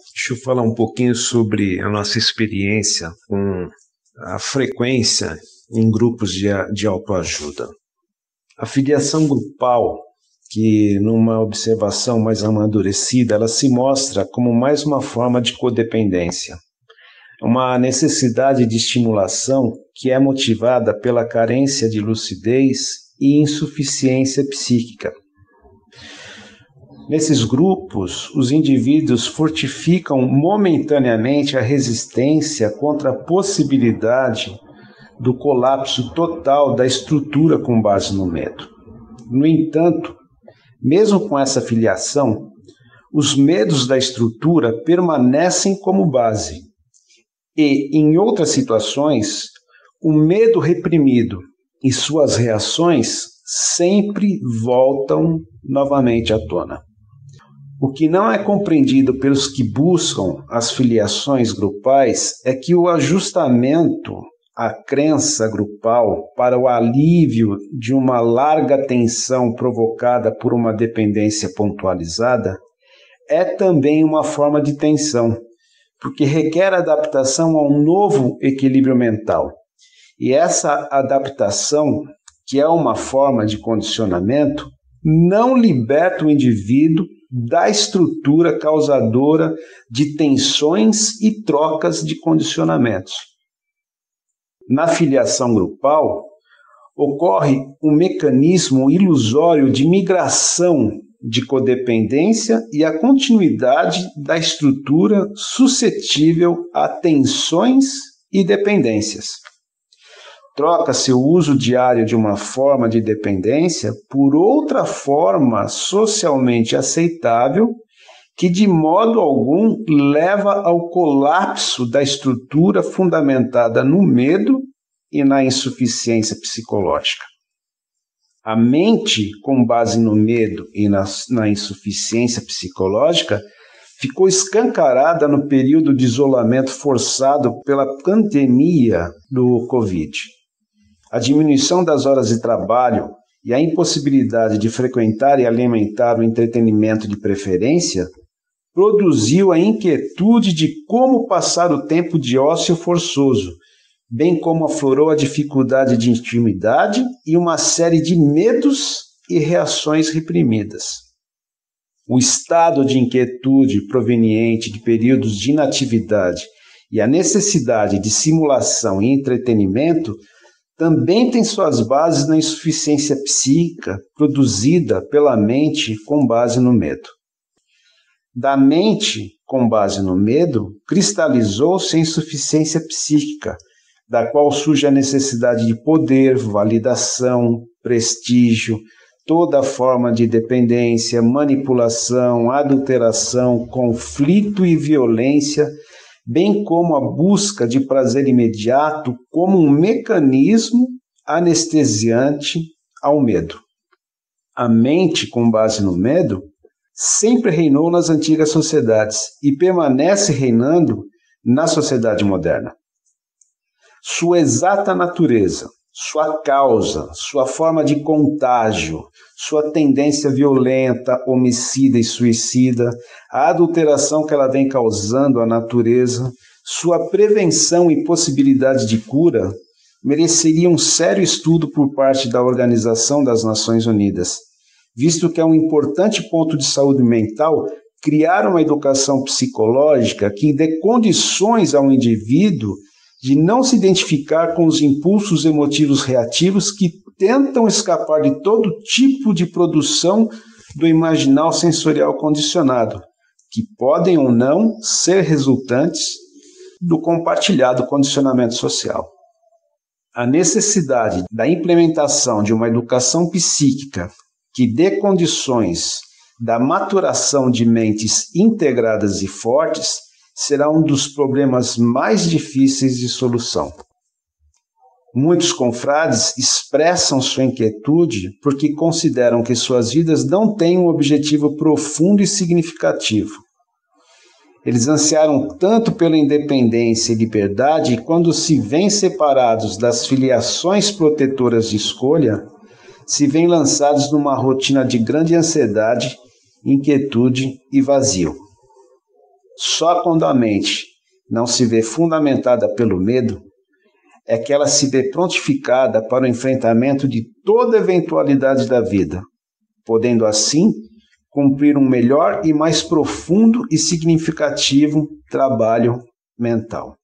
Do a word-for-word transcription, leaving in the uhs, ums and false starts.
Deixa eu falar um pouquinho sobre a nossa experiência com a frequência em grupos de, de autoajuda. A filiação grupal, que numa observação mais amadurecida, ela se mostra como mais uma forma de codependência. Uma necessidade de estimulação que é motivada pela carência de lucidez e insuficiência psíquica. Nesses grupos, os indivíduos fortificam momentaneamente a resistência contra a possibilidade do colapso total da estrutura com base no medo. No entanto, mesmo com essa filiação, os medos da estrutura permanecem como base. E, em outras situações, o medo reprimido e suas reações sempre voltam novamente à tona. O que não é compreendido pelos que buscam as filiações grupais é que o ajustamento à crença grupal para o alívio de uma larga tensão provocada por uma dependência pontualizada é também uma forma de tensão, porque requer adaptação a um novo equilíbrio mental. E essa adaptação, que é uma forma de condicionamento, não liberta o indivíduo da estrutura causadora de tensões e trocas de condicionamentos. Na filiação grupal, ocorre um mecanismo ilusório de migração de codependência e a continuidade da estrutura suscetível a tensões e dependências. Troca-se o uso diário de uma forma de dependência por outra forma socialmente aceitável que, de modo algum, leva ao colapso da estrutura fundamentada no medo e na insuficiência psicológica. A mente, com base no medo e na, na insuficiência psicológica, ficou escancarada no período de isolamento forçado pela pandemia do Covid. A diminuição das horas de trabalho e a impossibilidade de frequentar e alimentar o entretenimento de preferência produziu a inquietude de como passar o tempo de ócio forçoso, bem como aflorou a dificuldade de intimidade e uma série de medos e reações reprimidas. O estado de inquietude proveniente de períodos de inatividade e a necessidade de simulação e entretenimento também tem suas bases na insuficiência psíquica produzida pela mente com base no medo. Da mente com base no medo, cristalizou-se a insuficiência psíquica, da qual surge a necessidade de poder, validação, prestígio, toda forma de dependência, manipulação, adulteração, conflito e violência, bem como a busca de prazer imediato como um mecanismo anestesiante ao medo. A mente com base no medo sempre reinou nas antigas sociedades e permanece reinando na sociedade moderna. Sua exata natureza, sua causa, sua forma de contágio, sua tendência violenta, homicida e suicida, a adulteração que ela vem causando à natureza, sua prevenção e possibilidade de cura, mereceria um sério estudo por parte da Organização das Nações Unidas, visto que é um importante ponto de saúde mental criar uma educação psicológica que dê condições ao indivíduo de não se identificar com os impulsos emotivos reativos que tentam escapar de todo tipo de produção do imaginal sensorial condicionado, que podem ou não ser resultantes do compartilhado condicionamento social. A necessidade da implementação de uma educação psíquica que dê condições da maturação de mentes integradas e fortes será um dos problemas mais difíceis de solução. Muitos confrades expressam sua inquietude porque consideram que suas vidas não têm um objetivo profundo e significativo. Eles ansiaram tanto pela independência e liberdade e quando se veem separados das filiações protetoras de escolha, se veem lançados numa rotina de grande ansiedade, inquietude e vazio. Só quando a mente não se vê fundamentada pelo medo é que ela se vê prontificada para o enfrentamento de toda eventualidade da vida, podendo assim cumprir um melhor e mais profundo e significativo trabalho mental.